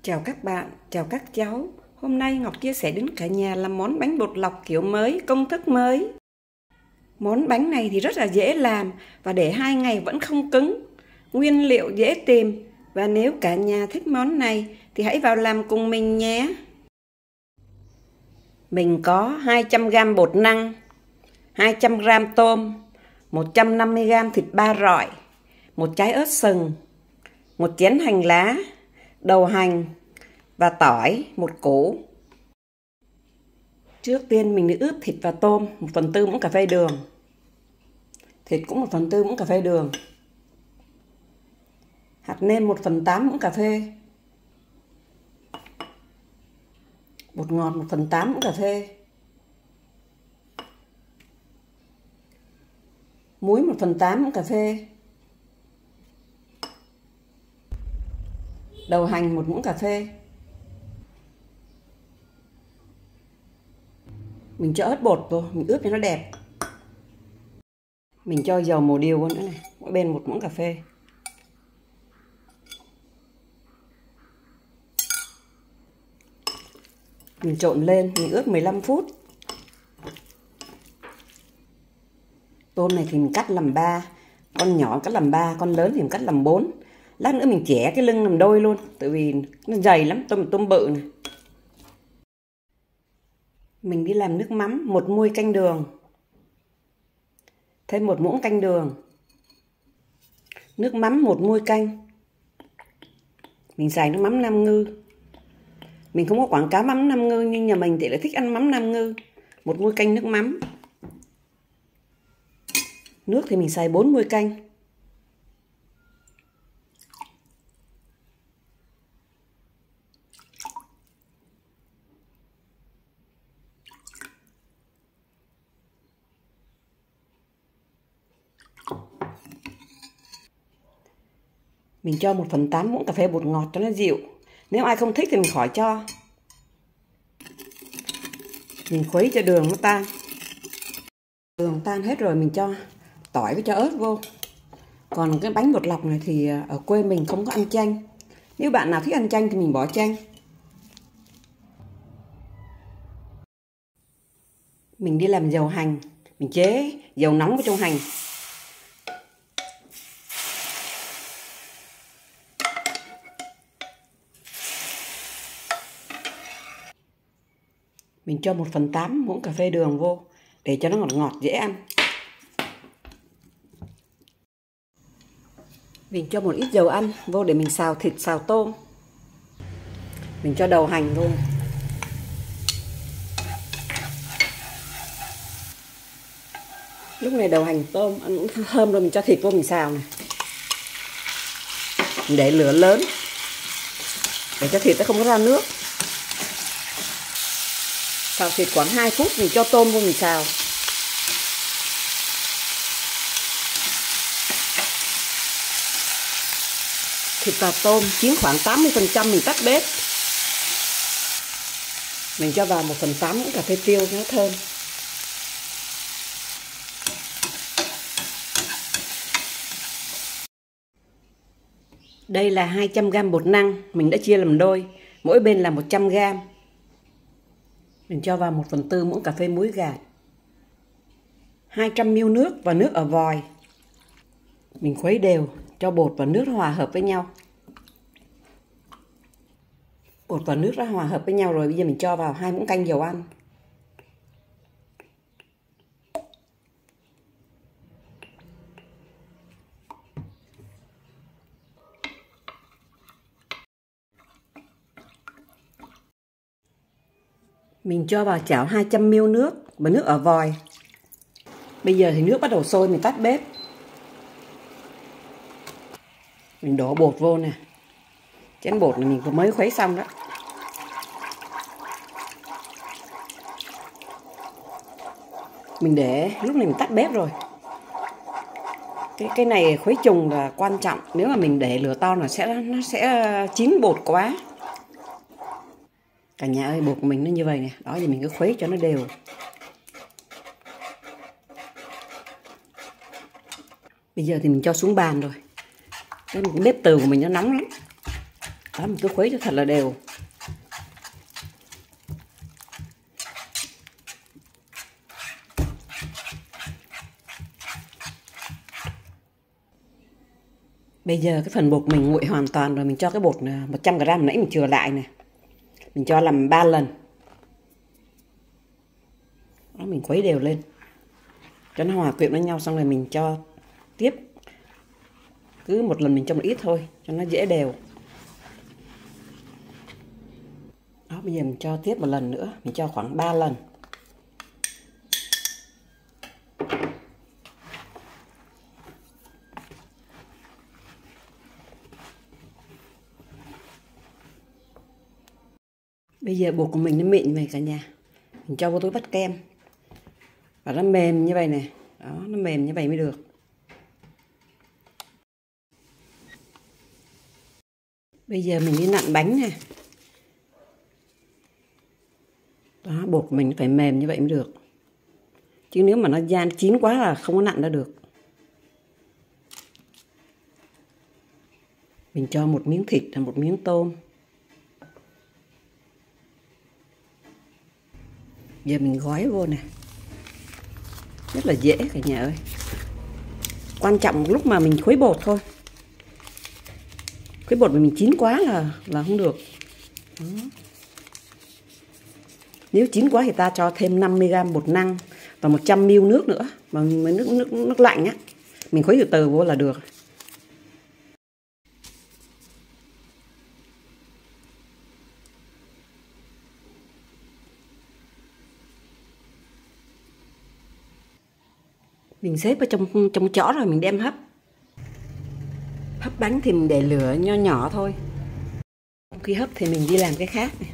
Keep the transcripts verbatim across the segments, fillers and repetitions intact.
Chào các bạn, chào các cháu. Hôm nay Ngọc chia sẻ đến cả nhà làm món bánh bột lọc kiểu mới, công thức mới. Món bánh này thì rất là dễ làm và để hai ngày vẫn không cứng. Nguyên liệu dễ tìm và nếu cả nhà thích món này thì hãy vào làm cùng mình nhé. Mình có hai trăm gam bột năng, hai trăm gam tôm, một trăm năm mươi gam thịt ba rọi, một trái ớt sừng, một chén hành lá, đầu hành và tỏi một củ. Trước tiên mình đi ướp thịt và tôm một phần tư muỗng cà phê đường. Thịt cũng một phần tư muỗng cà phê đường. Hạt nêm một phần tám muỗng cà phê. Bột ngọt một phần tám muỗng cà phê. Muối một phần tám muỗng cà phê. Đầu hành một muỗng cà phê. Mình cho ớt bột vô, mình ướp cho nó đẹp. Mình cho dầu màu điều vô nữa này, mỗi bên một muỗng cà phê. Mình trộn lên, mình ướp mười lăm phút. Tôm này thì mình cắt làm ba, con nhỏ cắt làm ba, con lớn thì mình cắt làm bốn. Lát nữa mình chẻ cái lưng làm đôi luôn, tại vì nó dày lắm, tôm tôm bự này. Mình đi làm nước mắm, một muôi canh đường. Thêm một muỗng canh đường. Nước mắm một muôi canh. Mình xài nước mắm Nam Ngư. Mình không có quảng cáo mắm Nam Ngư nhưng nhà mình thì lại thích ăn mắm Nam Ngư. Một muôi canh nước mắm. Nước thì mình xài bốn muôi canh. Mình cho một phần tám muỗng cà phê bột ngọt cho nó dịu. Nếu ai không thích thì mình khỏi cho. Mình khuấy cho đường nó tan. Đường tan hết rồi mình cho tỏi với cho ớt vô. Còn cái bánh bột lọc này thì ở quê mình không có ăn chanh. Nếu bạn nào thích ăn chanh thì mình bỏ chanh. Mình đi làm dầu hành. Mình chế dầu nóng vào trong hành. Mình cho một phần tám muỗng cà phê đường vô để cho nó ngọt ngọt dễ ăn. Mình cho một ít dầu ăn vô để mình xào thịt, xào tôm. Mình cho đầu hành vô. Lúc này đầu hành tôm ăn cũng thơm rồi, mình cho thịt vô mình xào này. Mình để lửa lớn để cho thịt nó không có ra nước. Xào thịt khoảng hai phút mình cho tôm vô mình xào. Thịt và tôm chín khoảng tám mươi phần trăm mình tắt bếp. Mình cho vào một phần tám muỗng cà phê tiêu cho nó thơm. Đây là hai trăm gam bột năng, mình đã chia làm đôi, mỗi bên là một trăm gam. Mình cho vào một phần tư muỗng cà phê muối gạt. hai trăm mi li lít nước và nước ở vòi. Mình khuấy đều cho bột và nước hòa hợp với nhau. Bột và nước đã hòa hợp với nhau rồi, bây giờ mình cho vào hai muỗng canh dầu ăn. Mình cho vào chảo hai trăm mi li lít nước và nước ở vòi. Bây giờ thì nước bắt đầu sôi, mình tắt bếp. Mình đổ bột vô nè. Chén bột này mình vừa mới khuấy xong đó. Mình để lúc này mình tắt bếp rồi. Cái cái này khuấy trùng là quan trọng. Nếu mà mình để lửa to nó sẽ nó sẽ chín bột quá. Cả nhà ơi, bột của mình nó như vậy nè. Đó, thì mình cứ khuấy cho nó đều. Bây giờ thì mình cho xuống bàn rồi. Cái bếp từ của mình nó nóng lắm. Đó, mình cứ khuấy cho thật là đều. Bây giờ cái phần bột mình nguội hoàn toàn rồi, mình cho cái bột một trăm gam nãy mình chừa lại nè. Mình cho làm ba lần. Đó, mình khuấy đều lên cho nó hòa quyện với nhau, xong rồi mình cho tiếp. Cứ một lần mình cho một ít thôi cho nó dễ đều. Đó, bây giờ mình cho tiếp một lần nữa, mình cho khoảng ba lần. Bây giờ bột của mình nó mịn vậy cả nhà. Mình cho vô túi bắt kem. Và nó mềm như vậy nè. Đó, nó mềm như vậy mới được. Bây giờ mình đi nặn bánh nè. Đó, bột của mình phải mềm như vậy mới được. Chứ nếu mà nó gian chín quá là không có nặn ra được. Mình cho một miếng thịt và một miếng tôm. Giờ mình gói vô nè. Rất là dễ cả nhà ơi. Quan trọng lúc mà mình khuấy bột thôi. Khuấy bột mà mình chín quá là là không được. Đó. Nếu chín quá thì ta cho thêm năm mươi gam bột năng và một trăm mi li lít nước nữa, mà nước nước nước lạnh á. Mình khuấy từ từ vô là được. Mình xếp ở trong trong chõ rồi mình đem hấp. Hấp bánh thì mình để lửa nho nhỏ thôi. Khi hấp thì mình đi làm cái khác này.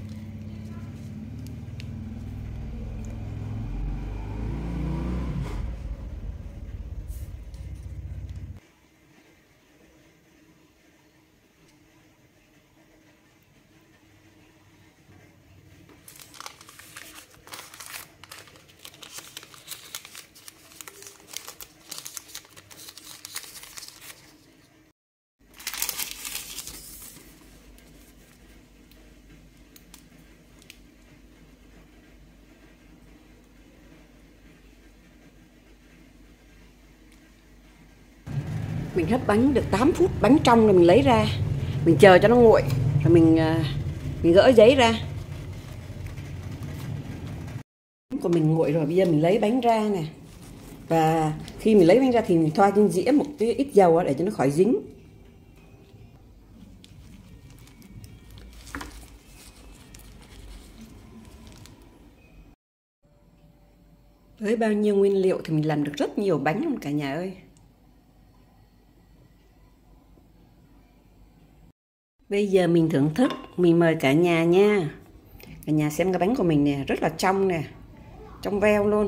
Mình hấp bánh được tám phút, bánh trong rồi mình lấy ra. Mình chờ cho nó nguội rồi mình mình gỡ giấy ra. Bánh của mình nguội rồi, bây giờ mình lấy bánh ra nè. Và khi mình lấy bánh ra thì mình thoa trên dĩa một cái ít dầu để cho nó khỏi dính. Với bao nhiêu nguyên liệu thì mình làm được rất nhiều bánh luôn cả nhà ơi. Bây giờ mình thưởng thức, mình mời cả nhà nha. Cả nhà xem cái bánh của mình nè, rất là trong nè, trong veo luôn.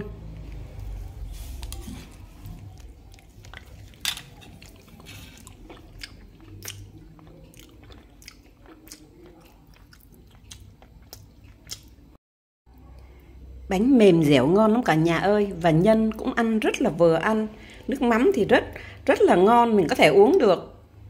Bánh mềm dẻo ngon lắm cả nhà ơi. Và nhân cũng ăn rất là vừa ăn. Nước mắm thì rất rất là ngon, mình có thể uống được.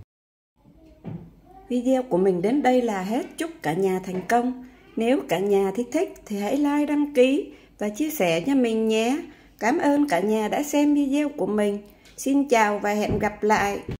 Video của mình đến đây là hết. Chúc cả nhà thành công. Nếu cả nhà thích thích thì hãy like, đăng ký và chia sẻ cho mình nhé. Cảm ơn cả nhà đã xem video của mình. Xin chào và hẹn gặp lại.